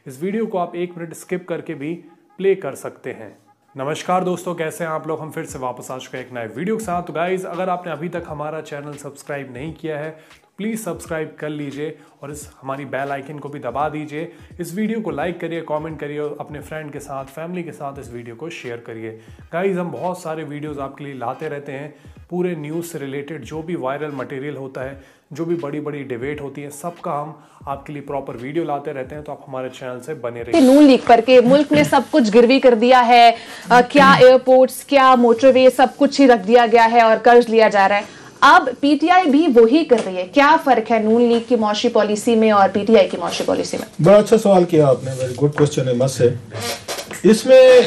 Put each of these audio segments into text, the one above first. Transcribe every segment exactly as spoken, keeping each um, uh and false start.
इस वीडियो को आप एक मिनट स्किप करके भी प्ले कर सकते हैं। नमस्कार दोस्तों, कैसे हैं आप लोग। हम फिर से वापस आ चुके हैं एक नए वीडियो के साथ। तो गाइज, अगर आपने अभी तक हमारा चैनल सब्सक्राइब नहीं किया है तो प्लीज़ सब्सक्राइब कर लीजिए और इस हमारी बेल आइकन को भी दबा दीजिए। इस वीडियो को लाइक करिए, कमेंट करिए और अपने फ्रेंड के साथ, फैमिली के साथ इस वीडियो को शेयर करिए। गाइज, हम बहुत सारे वीडियोस आपके लिए लाते रहते हैं, पूरे न्यूज़ से रिलेटेड जो भी वायरल मटेरियल होता है, जो भी बड़ी बड़ी डिबेट होती है, सबका हम आपके लिए प्रॉपर वीडियो लाते रहते हैं। तो आप हमारे चैनल से बने रहिए। नून लीग पर के मुल्क ने सब कुछ गिरवी कर दिया है, आ, क्या एयरपोर्ट्स, क्या मोटरवे, सब कुछ ही रख दिया गया है और कर्ज लिया जा रहा है। अब पीटीआई भी वही कर रही है। क्या फर्क है नून लीग की मौशी पॉलिसी में और पीटीआई की मौशी पॉलिसी में? बड़ा अच्छा सवाल किया आपने, वेरी गुड क्वेश्चन है मस्त है। इसमें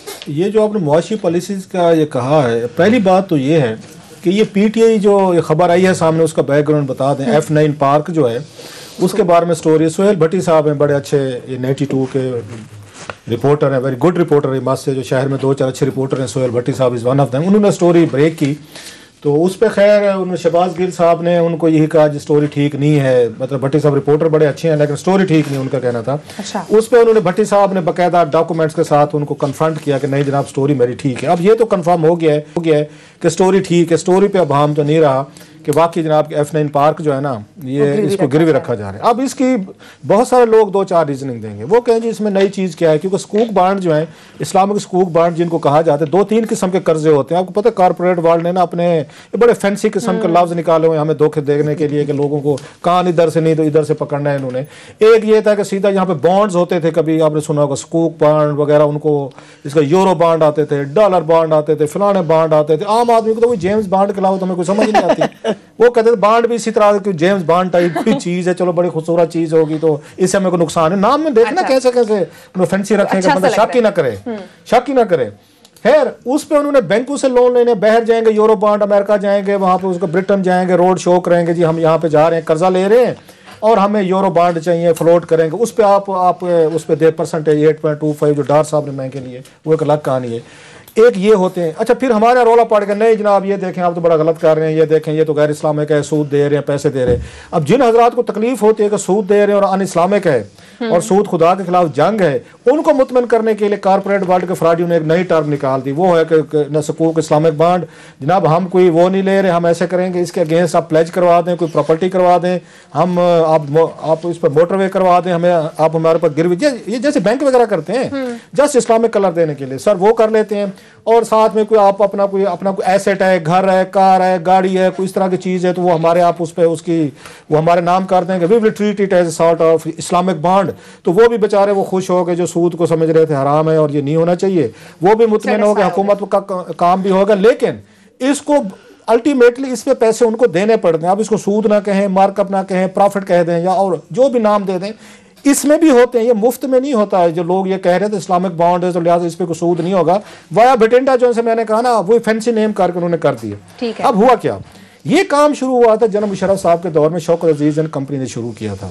ये जो आपने मौशी पॉलिसीज का ये कहा है, पहली बात तो ये है कि ये पीटीआई जो ये खबर आई है सामने, उसका बैकग्राउंड बता दें। एफ नाइन पार्क जो है उसके बारे में स्टोरी, सोहेल भट्टी साहब हैं, बड़े अच्छे ये नाइन्टी टू के रिपोर्टर हैं, वेरी गुड रिपोर्टर है मस्त से, जो शहर में दो चार अच्छे रिपोर्टर हैं। Sohail Bhatti sahab is one of them. उन्होंने स्टोरी ब्रेक की तो उस पर खैर उन्होंने शहबाज गिल साहब ने उनको यही कहा जी स्टोरी ठीक नहीं है। मतलब भट्टी साहब रिपोर्टर बड़े अच्छे हैं लेकिन स्टोरी ठीक नहीं, उनका कहना था। अच्छा। उस पर उन्होंने भट्टी साहब ने बाकायदा डॉक्यूमेंट्स के साथ उनको कन्फ्रंट किया कि नहीं जनाब स्टोरी मेरी ठीक है। अब ये तो कन्फर्म हो गया है हो गया है कि स्टोरी ठीक है। स्टोरी पे अब हम तो नहीं रहा कि वाकई जनाब एफ नाइन पार्क जो है ना, ये इसको गिरवी रखा जा रहा है। अब इसकी बहुत सारे लोग दो चार रीजनिंग देंगे। वो कहें जी इसमें नई चीज़ क्या है, क्योंकि स्कूक बांड जो है, इस्लामिक स्कूक बांड जिनको कहा जाता है, दो तीन किस्म के कर्जे होते हैं। आपको पता है कॉर्पोरेट वर्ल्ड ने ना अपने बड़े फैंसी किस्म के लफ्ज निकाले हुए हमें धोखे देने के लिए कि लोगों को कान इधर से नहीं तो इधर से पकड़ना है इन्होंने। एक ये था कि सीधा यहाँ पे बॉन्ड्स होते थे, कभी आपने सुना होगा स्कूक बांड वगैरह, उनको इसका यूरो बांड आते थे, डॉलर बांड आते थे, फलाने बांड आते थे। आम आदमी को तो कोई जेम्स बांड के अलावा तो हमें कोई समझ नहीं आती। वो कहते थे बांड भी इसी तरह की जेम्स बांड टाइप की चीज है, चलो बड़ी खूबसूरत चीज होगी तो इससे हमें कोई नुकसान है। नाम में देखना अच्छा। कैसे कैसे फैंसी रखेंगे, अच्छा मतलब शक ही ना करे, शक ही ना करे। खैर उस पे उन्होंने बैंकों से लोन लेने बाहर जाएंगे, यूरो बांड अमेरिका जाएंगे, वहां पे उसको ब्रिटेन जाएंगे, रोड शो करेंगे जी हम यहाँ पे जा रहे हैं, कर्जा ले रहे हैं और हमें यूरो बांड चाहिए, फ्लोट करेंगे। उस पर आप आप उस पर दे percentage eight point two five जो डार साहब ने महंगे लिए, वो एक अलग कहानी है। एक ये होते हैं। अच्छा, फिर हमारा रोला पड़ गया नहीं जनाब ये देखें आप तो बड़ा गलत कर रहे हैं, ये देखें ये तो गैर इस्लामिक है, सूद दे रहे हैं, पैसे दे रहे हैं। अब जिन हजरात को तकलीफ होती है कि सूद दे रहे हैं और अन इस्लामिक है और सूद खुदा के खिलाफ जंग है, उनको मुतमन करने के लिए कारपोरेट वर्ल्ड के फ्रॉडियों ने एक नई टर्म निकाल दी। वो है कि न सकूक इस्लामिक बांड, जनाब हम कोई वो नहीं ले रहे, हम ऐसे करेंगे, इसके अगेंस्ट आप प्लेज करवा दें, कोई प्रॉपर्टी करवा दें, हम आप आप इस पर मोटरवे करवा दें, हमें आप हमारे पर गिरवी, ये जैसे बैंक वगैरह करते हैं जस्ट इस्लामिक कलर देने के लिए, सर वो कर लेते हैं। और साथ में कोई आप अपना कोई अपना कोई एसेट है, घर है, कार है, गाड़ी है, कोई इस तरह की चीज़ है तो वो हमारे आप उस पर उसकी वो हमारे नाम कर देंगे, we will treat it as sort of Islamic bond. तो वो भी बेचारे वो खुश हो गए जो सूद को समझ रहे थे हराम है और ये नहीं होना चाहिए, वो भी मुतमिन हो गए, हुकूमत का काम भी होगा। लेकिन इसको अल्टीमेटली इस पे पैसे उनको देने पड़ते हैं। आप इसको सूद ना कहें, मार्कअप ना कहें, प्रॉफिट कह दें या और जो भी नाम दे दें, इसमें भी होते हैं। ये मुफ्त में नहीं होता है। जो लोग ये कह रहे थे इस्लामिक बॉन्ड है तो लिहाजा इस पे कोई सूद नहीं होगा, वाया भिटिंडा जो से मैंने कहा ना, वो फैंसी नेम करके उन्होंने कर दिया। अब हुआ क्या, ये काम शुरू हुआ था जनाब मुशर्रफ साहब के दौर में, शौकत अजीज एंड कंपनी ने शुरू किया था।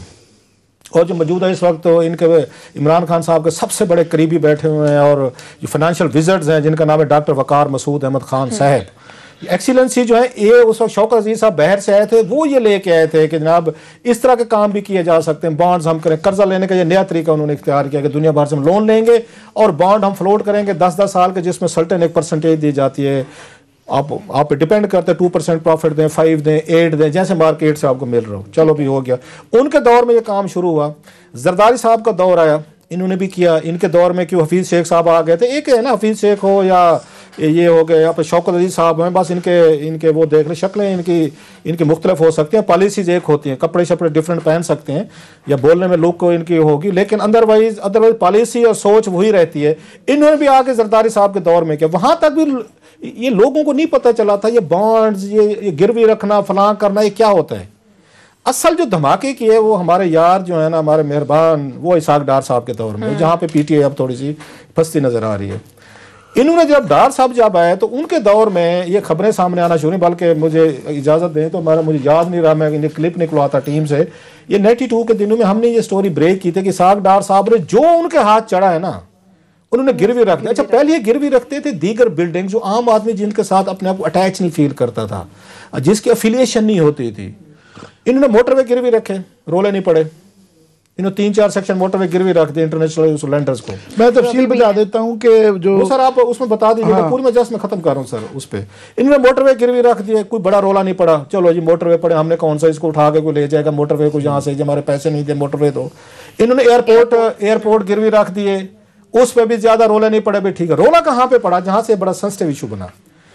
और जो मौजूदा इस वक्त तो इनके इमरान खान साहब के सबसे बड़े करीबी बैठे हुए हैं और जो फाइनेंशियल विजर्ड्स हैं जिनका नाम है डॉक्टर वकार मसूद अहमद खान साहब, एक्सीलेंसी जो है, ये उस वक्त शौकत अजीज साहब बाहर से आए थे, वो ये लेके आए थे कि जनाब इस तरह के काम भी किए जा सकते हैं, बॉन्ड्स हम करें। कर्जा लेने का ये नया तरीका उन्होंने इख्तियार किया कि दुनिया भर से हम लोन लेंगे और बॉन्ड हम फ्लोट करेंगे दस दस साल के, जिसमें सर्टेन एक परसेंटेज दी जाती है। आप आप डिपेंड करते हैं, टू परसेंट प्रॉफिट दें, फाइव दें, एट दें, जैसे मार्केट से आपको मिल रहा हो। चलो भी हो गया। उनके दौर में ये काम शुरू हुआ। जरदारी साहब का दौर आया, इन्होंने भी किया। इनके दौर में क्यों हफीज़ शेख साहब आ गए थे। एक है ना हफीज़ शेख हो या ये हो गए, यहाँ पर शौकत अजीज साहब हैं, बस इनके इनके वो देख लें, शक्लें इनकी इनकी मुख्तलिफ हो सकती हैं, पॉलिसीज एक होती हैं, कपड़े शपड़े डिफरेंट पहन सकते हैं या बोलने में लुक को इनकी होगी, लेकिन अदरवाइज अदरवाइज पॉलिसी और सोच वही रहती है। इन्होंने भी आके जरदारी साहब के दौर में किया। वहाँ तक भी ये लोगों को नहीं पता चला था ये बॉन्ड्स, ये ये गिरवी रखना, फलां करना, ये क्या होता है। असल जो धमाके किए वो हमारे यार जो है ना, हमारे मेहरबान, वो इसाक डार साहब के दौर में, जहाँ पे पीटीआई अब थोड़ी सी फंसती नजर आ रही है। इन्होंने जब डार साहब जब आए तो उनके दौर में ये खबरें सामने आना शुरू, बल्कि मुझे इजाज़त दें तो हमारा मुझे याद नहीं रहा, मैं इन्हें क्लिप निकलवा था टीम से, ये नाइन्टी टू के दिनों में हमने ये स्टोरी ब्रेक की थी कि इसाक डार साहब ने जो उनके हाथ चढ़ा है ना, उन्होंने गिरवी रख दिया। अच्छा, पहले ये गिरवी रखते थे दीगर बिल्डिंग, जो आम आदमी जिनके साथ अपने आप को अटैच नहीं फील करता था, जिसकी अफिलिएशन नहीं होती थी, इन्होंने मोटरवे गिरवी रखे, रोले नहीं पड़े। इन्होंने तीन चार सेक्शन मोटरवे गिरवी रख दिए इंटरनेशनल लेंडर्स को। मैं तफसील बता देता हूँ कि जो सर आप उसमें बता दीजिएगा। हाँ। पूरी मैं जस्ट में खत्म कर रहा हूँ सर। उस पर इन्होंने मोटरवे गिरवी रख दिए, कोई बड़ा रोला नहीं पड़ा, चलो जी मोटरवे पड़े, हमने कौन सा इसको उठा के कोई ले जाएगा मोटरवे को, यहाँ से हमारे पैसे नहीं थे मोटरवे दो। इन्होंने एयरपोर्ट एयरपोर्ट गिरवी रख दिए, उस पर भी ज्यादा रोला नहीं पड़ा। भाई ठीक है, रोला कहाँ पे पड़ा, जहाँ से बड़ा सेंसिटिव इशू बना,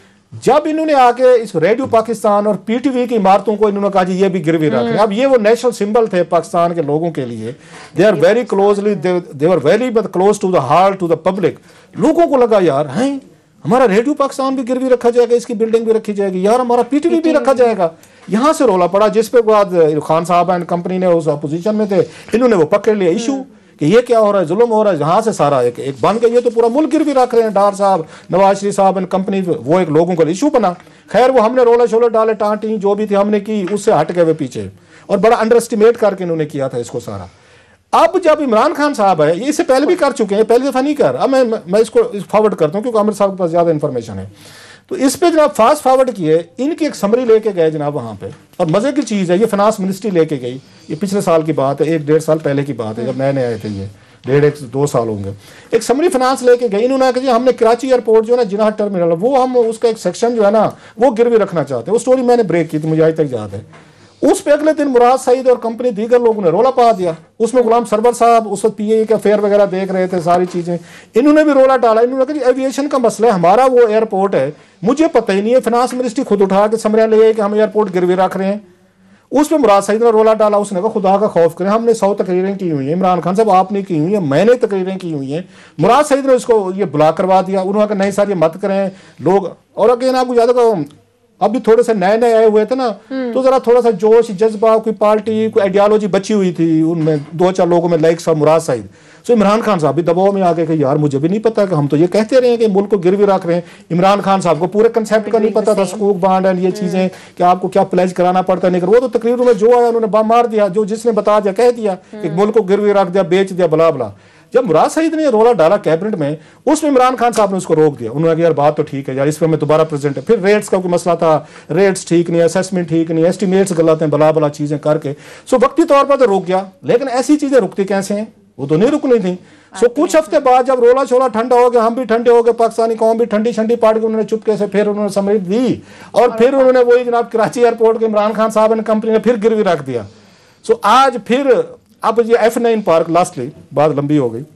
जब इन्होंने आके इस रेडियो पाकिस्तान और पीटीवी की इमारतों को इन्होंने कहा जी ये भी गिरवी रख रहे हैं। अब ये वो नेशनल सिंबल थे पाकिस्तान के लोगों के लिए, they are very closely they are very close to the heart to the public. लोगों को लगा यार हैं हमारा रेडियो पाकिस्तान भी गिरवी रखा जाएगा, इसकी बिल्डिंग भी रखी जाएगी, यार हमारा पीटीवी भी रखा जाएगा। यहाँ से रोला पड़ा, जिसपे बाद खान साहब एंड कंपनी ने उस अपोजिशन में थे, इन्होंने वो पकड़ लिया इशू कि ये क्या हो रहा है, जुल्म हो रहा है। यहाँ से सारा एक, एक बन गया, ये तो पूरा मुल्क गिरवी रख रहे हैं डार साहब, नवाज शरीफ साहब एंड कंपनी, वो एक लोगों का इशू बना। खैर वो हमने रोला शोला डाले, टाँटी जो भी थी हमने की, उससे हट गए वे पीछे, और बड़ा अंडर एस्टिमेट करके इन्होंने किया था इसको सारा। अब जब इमरान खान साहब है, ये इससे पहले भी कर चुके हैं, पहले दफा नहीं कर, अब मैं मैं इसको फॉरवर्ड करता हूँ क्योंकि आमिर साहब के पास ज्यादा इन्फॉर्मेशन है। तो इस पे जनाब फास्ट फॉरवर्ड किए, इनकी एक समरी लेके गए जनाब वहाँ पे, और मजे की चीज़ है ये फाइनेंस मिनिस्ट्री लेके गई, ये पिछले साल की बात है, एक डेढ़ साल पहले की बात है, जब नए नए आए थे, ये डेढ़ एक दो साल होंगे। एक समरी फाइनेंस लेके गई, इन्होंने कहा हमने कराची एयरपोर्ट जो है ना, जिन्ना टर्मिनल, वो हम उसका एक सेक्शन जो है ना वो गिरवी रखना चाहते हैं। वो स्टोरी मैंने ब्रेक की थी, मुझे आज तक याद है। उस पे अगले दिन मुराद सईद और कंपनी दीगर लोगों ने रोला पा दिया। उसमें गुलाम सरवर साहब उस वक्त पीए के अफेयर वगैरह देख रहे थे, सारी चीजें, इन्होंने भी रोला डाला। इन्होंने कहा एविएशन का मसला है, हमारा वो एयरपोर्ट है, मुझे पता ही नहीं है, फाइनेंस मिनिस्ट्री खुद उठा के समरिया ले गए कि हम एयरपोर्ट गिरवी रख रहे हैं। उस पर मुराद सईद ने रोला डाला, उसने कहा खुदा का खौफ करें, हमने सौ तकरीरें की हुई हैं, इमरान खान साहब आपने की हुई है, मैंने तकरीरें की हुई हैं। मुराद सईद ने उसको ये बुला करवा दिया, उन्होंने कहा नहीं सर ये मत करें लोग। और अगेन आपको याद है अभी थोड़े से नए नए आए हुए थे ना, तो जरा थोड़ा सा जोश जज्बा, कोई पार्टी कोई आइडियोलॉजी बची हुई थी उनमें, दो चार लोगों में लाइक साहब मुराद सईद। सो इमरान खान साहब भी दबाव में आ गए कि यार मुझे भी नहीं पता कि हम तो ये कहते रहे हैं कि मुल्क को गिरवी रख रहे हैं। इमरान खान साहब को पूरे कंसेप्ट का नहीं पता था, सकूक बांड एंड ये चीजें कि आपको क्या प्लेज कराना पड़ता है, नहीं वो तो तकरीरों में जो आया उन्होंने बम मार दिया, जो जिसने बता दिया कह दिया कि मुल्क को गिरवी रख दिया, बेच दिया, बला बला। जब मुराद सईद ने रोला डाला कैबिनेट में, उसमें इमरान खान साहब ने उसको रोक दिया। उन्होंने कहा यार बात तो ठीक है यार, इस पर मैं दोबारा प्रेजेंट है। फिर रेट्स का कोई मसला था, रेट्स ठीक नहीं, असेसमेंट ठीक नहीं, एस्टिमेट्स गलत हैं, बला बला चीजें करके सो वक्ती तौर पर तो रुक गया। लेकिन ऐसी चीजें रुकती कैसे हैं, वो तो नहीं रुकनी थी। सो कुछ हफ्ते बाद जब रोला छोला ठंडा हो गया, हम भी ठंडे हो गए, पाकिस्तानी कौम भी ठंडी ठंडी पार्ट के, उन्होंने चुपके से फिर उन्होंने समझ दी, और फिर उन्होंने वही जनाब कराची एयरपोर्ट के इमरान खान साहब ने कंपनी ने फिर गिरवी रख दिया। सो आज फिर अब ये एफ नाइन पार्क, लास्टली बात लंबी हो गई,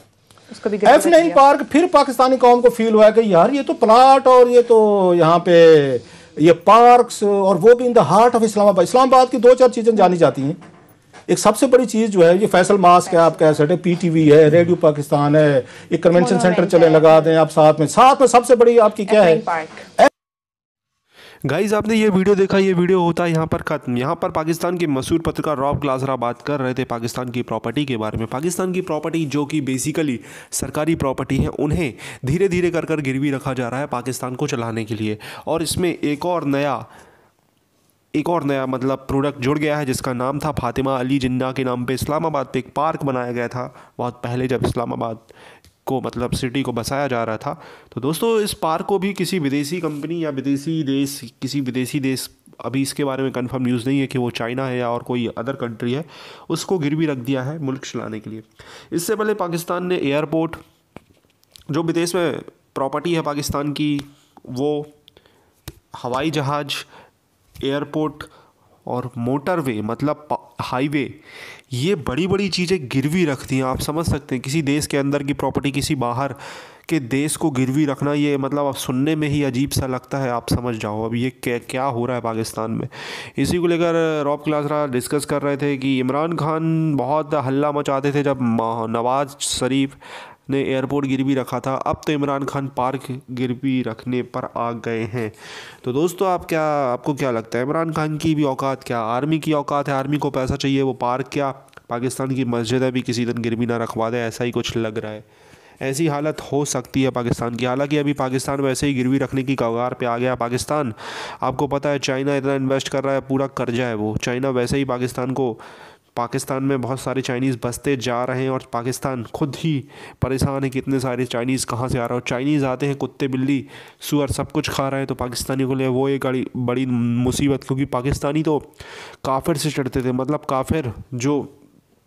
एफ नाइन पार्क फिर पाकिस्तानी कौम को फील हुआ कि यार ये तो प्लाट और ये तो यहाँ पे ये पार्क्स, और वो भी in the heart of Islamabad. Islamabad की दो चार चीजें जानी जाती हैं, एक सबसे बड़ी चीज जो है ये फैसल मास्क है, आप कह सकते हैं, पीटीवी है, रेडियो पाकिस्तान है, एक कन्वेंशन सेंटर चले लगा दें आप साथ में, साथ में सबसे बड़ी आपकी क्या है। गाइज आपने ये वीडियो देखा, ये वीडियो होता है यहाँ पर खत्म। यहाँ पर पाकिस्तान के मशहूर पत्रकार रॉब ग्लासरा बात कर रहे थे पाकिस्तान की प्रॉपर्टी के बारे में। पाकिस्तान की प्रॉपर्टी जो कि बेसिकली सरकारी प्रॉपर्टी है, उन्हें धीरे धीरे कर कर गिरवी रखा जा रहा है पाकिस्तान को चलाने के लिए। और इसमें एक और नया एक और नया मतलब प्रोडक्ट जुड़ गया है, जिसका नाम था फातिमा अली जिन्ना के नाम पे इस्लामाबाद पे एक पार्क बनाया गया था बहुत पहले, जब इस्लामाबाद को मतलब सिटी को बसाया जा रहा था। तो दोस्तों इस पार्क को भी किसी विदेशी कंपनी या विदेशी देश, किसी विदेशी देश, अभी इसके बारे में कंफर्म न्यूज़ नहीं है कि वो चाइना है या और कोई अदर कंट्री है, उसको गिरवी रख दिया है मुल्क चलाने के लिए। इससे पहले पाकिस्तान ने एयरपोर्ट, जो विदेश में प्रॉपर्टी है पाकिस्तान की, वो हवाई जहाज़, एयरपोर्ट और मोटरवे मतलब हाईवे, ये बड़ी बड़ी चीज़ें गिरवी रखती हैं। आप समझ सकते हैं किसी देश के अंदर की प्रॉपर्टी किसी बाहर के देश को गिरवी रखना, ये मतलब अब सुनने में ही अजीब सा लगता है। आप समझ जाओ अब ये क्या क्या हो रहा है पाकिस्तान में। इसी को लेकर रॉब ग्लासरा डिस्कस कर रहे थे कि इमरान खान बहुत हल्ला मचाते थे जब नवाज शरीफ ने एयरपोर्ट गिरवी रखा था, अब तो इमरान खान पार्क गिरवी रखने पर आ गए हैं। तो दोस्तों आप क्या आपको क्या लगता है, इमरान खान की भी औकात क्या, आर्मी की औकात है, आर्मी को पैसा चाहिए, वो पार्क क्या पाकिस्तान की मस्जिद भी किसी दिन गिरवी ना रखवा दे, ऐसा ही कुछ लग रहा है। ऐसी हालत हो सकती है पाकिस्तान की। हालांकि अभी पाकिस्तान वैसे ही गिरवी रखने की कगार पे आ गया पाकिस्तान। आपको पता है चाइना इतना इन्वेस्ट कर रहा है, पूरा कर्जा है वो। चाइना वैसे ही पाकिस्तान को पाकिस्तान में बहुत सारे चाइनीज़ बसते जा रहे हैं, और पाकिस्तान खुद ही परेशान है कि इतने सारे चाइनीज़ कहाँ से आ रहे हैं। और चाइनीज़ आते हैं, कुत्ते बिल्ली सूअर सब कुछ खा रहे हैं, तो पाकिस्तानी को लिए वो एक बड़ी बड़ी मुसीबत, क्योंकि पाकिस्तानी तो काफिर से चढ़ते थे। मतलब काफिर जो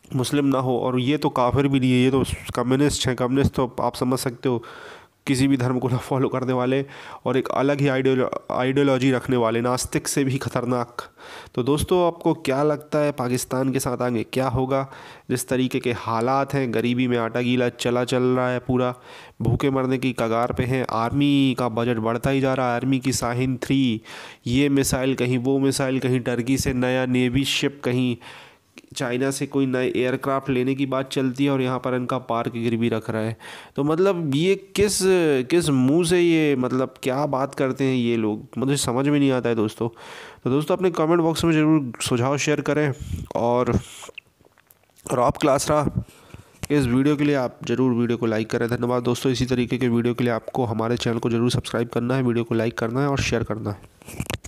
मुस्लिम ना हो, और ये तो काफिर भी नहीं है, ये तो कम्युनिस्ट हैं। कम्युनिस्ट तो आप समझ सकते हो, किसी भी धर्म को ना फॉलो करने वाले और एक अलग ही आइडियो आइडियोलॉजी रखने वाले, नास्तिक से भी खतरनाक। तो दोस्तों, आपको क्या लगता है पाकिस्तान के साथ आगे क्या होगा? जिस तरीके के हालात हैं, गरीबी में आटा गीला चला चल रहा है, पूरा भूखे मरने की कगार पे हैं। आर्मी का बजट बढ़ता ही जा रहा है, आर्मी की शाहीन थ्री, ये मिसाइल कहीं वो मिसाइल, कहीं टर्की से नया नेवी शिप, कहीं चाइना से कोई नए एयरक्राफ्ट लेने की बात चलती है, और यहाँ पर इनका पार्क गिरवी रख रहा है। तो मतलब ये किस किस मुंह से ये मतलब क्या बात करते हैं ये लोग, मुझे समझ में नहीं आता है दोस्तों। तो दोस्तों, अपने कमेंट बॉक्स में ज़रूर सुझाव शेयर करें, और रॉब क्लासरा इस वीडियो के लिए आप ज़रूर वीडियो को लाइक करें। धन्यवाद दोस्तों। इसी तरीके के वीडियो के लिए आपको हमारे चैनल को ज़रूर सब्सक्राइब करना है, वीडियो को लाइक करना है और शेयर करना है।